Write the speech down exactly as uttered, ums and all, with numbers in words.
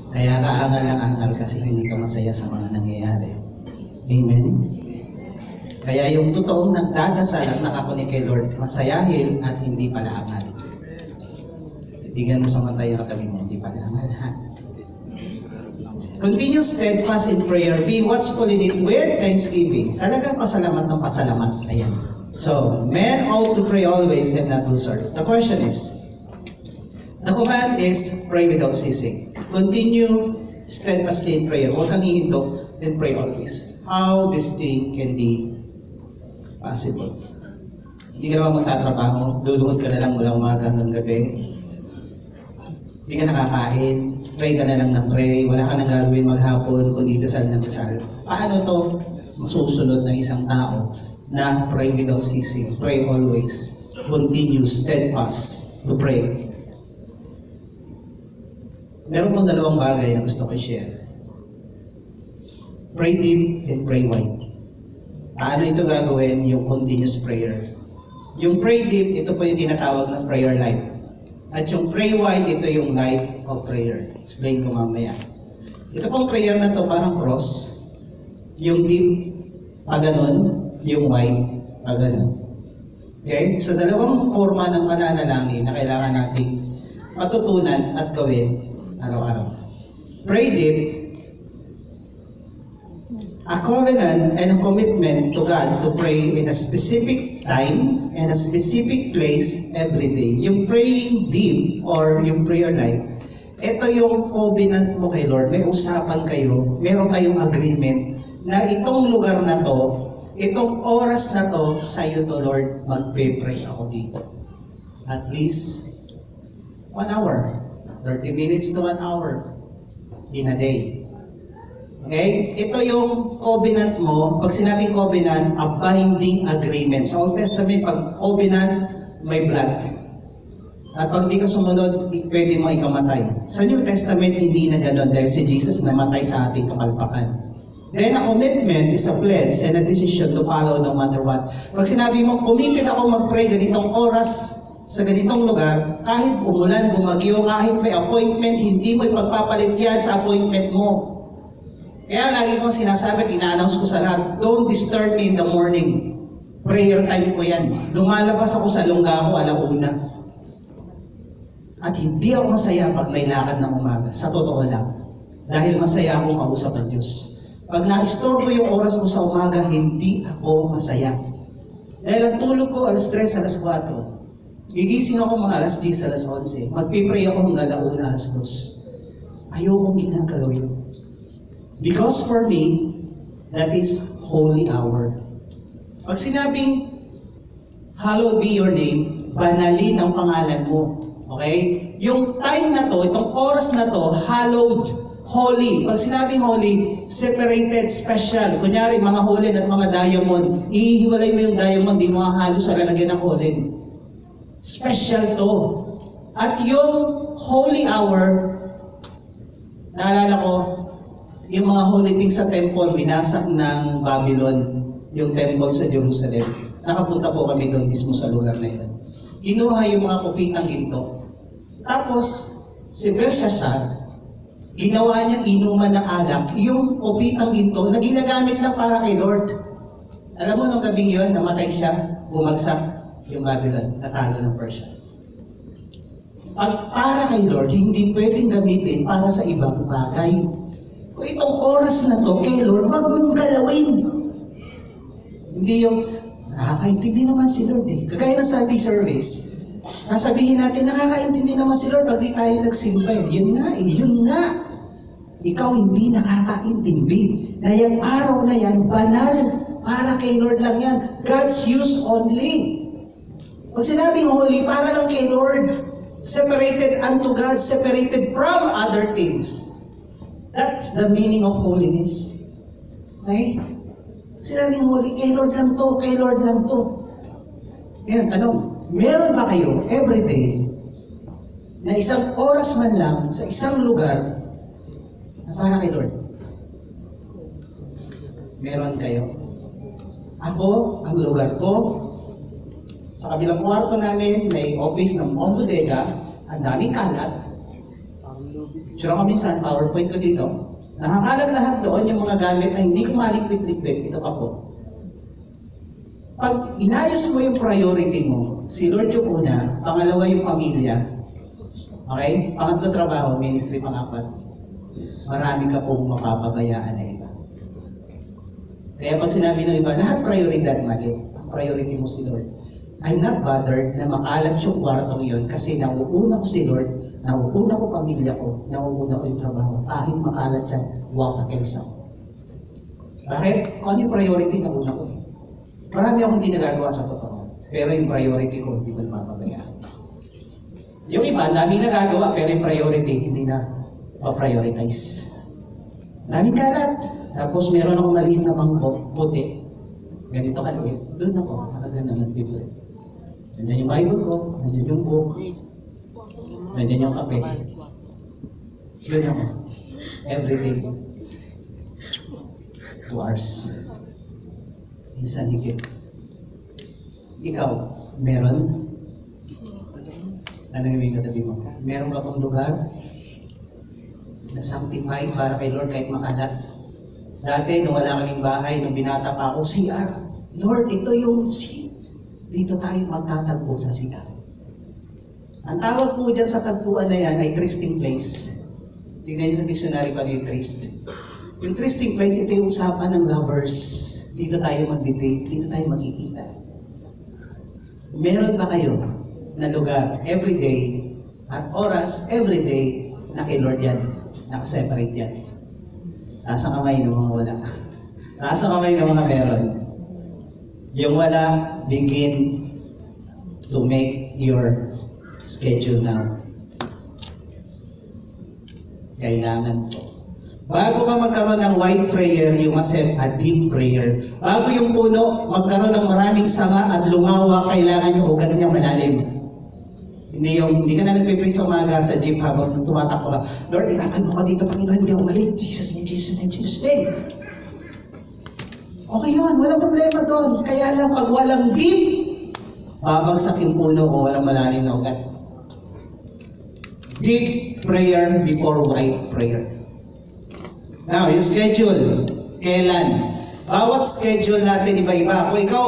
Kaya kaangal ang angal kasi hindi ka masaya sa mga nangyayari. Amen? Kaya yung totoong nagdadasal at nakakunik kay Lord, masayahin at hindi pala angal. Tingnan mo sa mata yung katabi mo, hindi pala angal. Continue steadfast in prayer. Be watchful in it with thanksgiving. Talagang pasalamat ng pasalamat. Ayan. So, men ought to pray always and not lose heart. The question is, the command is pray without ceasing. Continue steadfastly in prayer. Huwag kang ihinto, then pray always. How this thing can be possible? Hindi ka naman magtatrabaho, luluhod ka na lang mula umaga hanggang gabi. Hindi ka nakakain, pray ka na lang ng pray, wala ka nang gagawin maghapon, kundi dasal ng dasal. Paano to masusunod na isang tao na pray without ceasing, pray always, continue steadfast to pray? Meron pong dalawang bagay na gusto ko i-share. Pray deep and pray wide. Paano ito gagawin? Yung continuous prayer. Yung pray deep, ito po yung tinatawag na prayer life. At yung pray wide, ito yung life of prayer. Explain ko mamaya. Ito pong prayer na to parang cross. Yung deep, pa ganun. Yung wide, pa ganun. Okay? So dalawang forma ng pananalangin na kailangan nating matutunan at gawin araw-araw. Pray deep, a covenant and a commitment to God to pray in a specific time and a specific place every day. Yung praying deep or yung prayer life, ito yung covenant mo kay Lord. May usapan kayo, meron kayong agreement na itong lugar na to, itong oras na to, sa'yo to Lord, magpe-pray ako dito. At least one hour. thirty minutes to one hour in a day. Okay? Ito yung covenant mo. Pag sinabing covenant, a binding agreement. Sa Old Testament, pag covenant, may blood. At pag di ka sumunod, pwede mo ikamatay. Sa New Testament, hindi na gano'n dahil si Jesus namatay sa ating kapalpakan. Then, a commitment is a pledge and a decision to follow no matter what. Pag sinabi mo, committed ako mag-pray ganitong oras, sa ganitong lugar, kahit umulan, bumagyo, kahit may appointment, hindi mo ipagpapalit yan sa appointment mo. Kaya lagi kong sinasabi, ina-announce ko sa lahat, don't disturb me in the morning. Prayer time ko yan. Lumalabas ako sa lungga ko alauna. At hindi ako masaya pag may lakad ng umaga. Sa totoo lang. Dahil masaya akong kausap ng Diyos. Pag na-istorbo yung oras ko sa umaga, hindi ako masaya. Dahil ang tulog ko, alas tres, alas kwatro. Gigising ako mga alas diyes, alas onse. Magpipray ako hanggang alauna, alas dos. Ayokong ginagalaw yun. Because for me, that is holy hour. Pag sinabing, hallowed be your name, banalin ang pangalan mo. Okay? Yung time na to, itong oras na to, hallowed, holy. Pag sinabing holy, separated, special. Kunyari, mga holen at mga diamond, ihiwalay mo yung diamond, di mo halo sa lalagyan ng holen. Special to. At yung holy hour, naalala ko, yung mga holy things sa temple, winasak ng Babylon, yung temple sa Jerusalem. Nakapunta po kami doon mismo sa lugar na yun. Kinuha yung mga kupitang ginto. Tapos, si Belshazzar, ginawa niya inuman ng alak, yung kupitang ginto na ginagamit lang para kay Lord. Alam mo, nung gabing yun, namatay siya, bumagsak yung Babylon, natalo ng Persia. Pag para kay Lord, hindi pwedeng gamitin para sa ibang bagay. Kung itong oras na to, kay Lord, wag mong galawin. Hindi yung, nakakaintindi naman si Lord eh. Kagaya ng Sunday service, sasabihin natin, nakakaintindi naman si Lord pag di tayo nagsimba eh. Yun nga eh, yun nga. Ikaw hindi nakakaintindi na yung araw na yan, banal, para kay Lord lang yan. God's use only. Pag sinabing holy, para lang kay Lord. Separated unto God, separated from other things. That's the meaning of holiness. Okay? Sinabing holy, kay Lord lang to, kay Lord lang to. Ngayon, tanong, meron ba kayo everyday na isang oras man lang sa isang lugar na para kay Lord? Meron kayo? Ako, ang lugar ko, sa kabilang kwarto namin, may office ng Bodega, ang daming kalat. Tsura ko minsan, PowerPoint ko dito. Nakakalat lahat doon yung mga gamit na hindi ko malikpit-likpit. Ito pa po. Pag inayos mo yung priority mo, si Lord yung una, pangalawa yung pamilya, okay? Pangatlo trabaho, ministry pangapat. Marami ka pong mapapagayaan na iba. Kaya pag sinabi ng iba, lahat prioridad mali. Ang priority mo si Lord. I'm not bothered na makalat yung kwartong yun kasi nauuna ko si Lord, nauuna ko pamilya ko, nauuna ko yung trabaho. Kahit makalat yan, huwag pakelsa. Bakit? Kung ano yung priority na una ko eh. Marami akong hindi nagagawa sa totoo. Pero yung priority ko, hindi ko napapabayaan. Yung iba, dami nagagawa, pero yung priority, hindi na pa-prioritize. Daming kalat. Tapos meron akong maliit na mangkok, puti. Ganito kaliit. Doon ako, nakaganda ng people. Nandiyan yung Bible ko, nandiyan yung book, nandiyan yung kape. Doon ako. Every day. Two hours. Minsan higit. Ikaw, meron? Ano yung katabi mo? Meron ka pang lugar na sanctified para kay Lord kahit makalat? Dati, nung wala kaming bahay, nung binata pa ako, C R. Lord, ito yung C. Dito tayo magtatagpo sa C R. Ang tawag po dyan sa tagpuan na yan ay trysting place. Tingnan niyo sa dictionary ko ano yung tryst. Yung trysting place, ito yung usapan ng lovers. Dito tayo mag-debate, dito tayo magkikita. Meron ba kayo na lugar everyday at oras everyday na kay Lord yan? Nakaseparate yan. Nasa kamay ng mga wala. Nasa kamay ng mga meron. Yung wala, begin to make your schedule now. Kailangan po. Bago ka magkaroon ng white prayer, you must have a deep prayer. Bago yung puno, magkaroon ng maraming sanga at lumawa, kailangan yung ugat niya malalim. Hindi yung, hindi ka na nagpipray sa umaga sa jeep habang tumatakbo ka. Lord, ingatan mo ka dito, Panginoon, hindi ako mali. Jesus name, Jesus name, Jesus name. Okay yun, walang problema doon. Kaya lang, pag walang deep, babagsak yung puno kung walang malalim na ugat. Deep prayer before white prayer. Now, yung schedule. Kailan? Bawat schedule natin iba-iba. Kung ikaw